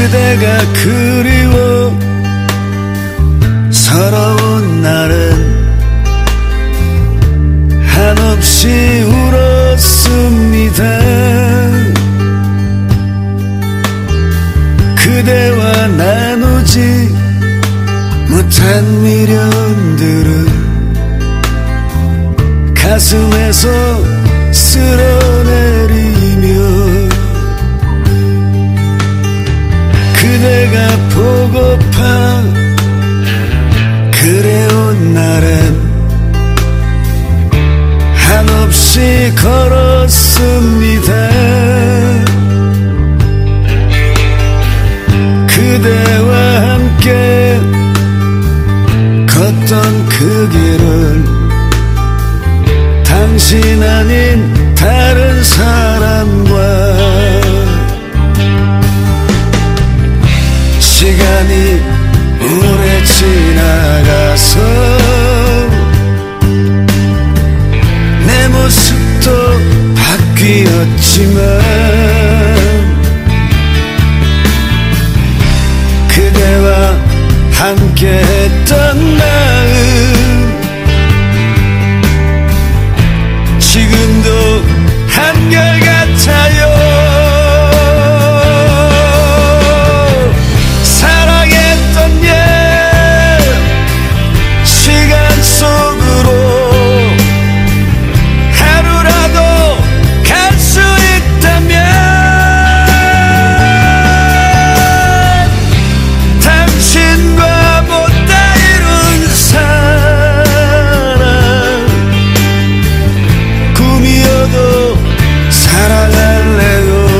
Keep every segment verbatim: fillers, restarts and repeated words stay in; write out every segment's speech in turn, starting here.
그대가 그리워 서러운 날은 한없이 울었습니다. 그대와 나누지 못한 미련들은 가슴에서 쓸어내리며 그대가 보고파 그래온 날엔 한없이 걸었습니다. 그대와 함께 걷던 그 길을 당신 아닌 다른 사람과 시간이 오래 지나가서 내 모습도 바뀌었지만 그대와 함께했던 마음 지금도 한결같아요. 사랑했던 옛 시간 속으로 하루라도 갈 수 있다면 당신과 못다 이룬 사랑 꿈이어도 사랑할래요.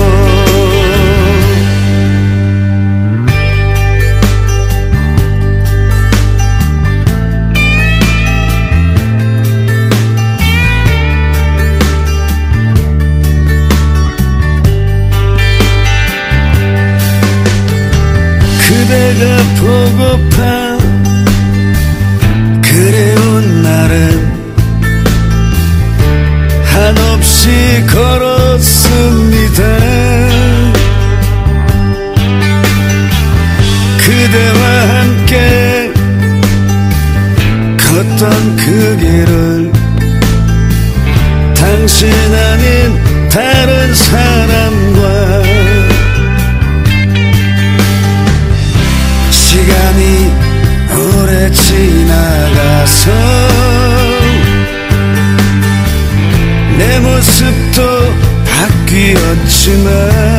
그대가 보고파 그래온 날은 한없이 걸었습니다. 그대와 함께 걷던 그 길을 당신 아닌 다른 사람과 시간이 오래 지나가서 내 모습도 바뀌었지만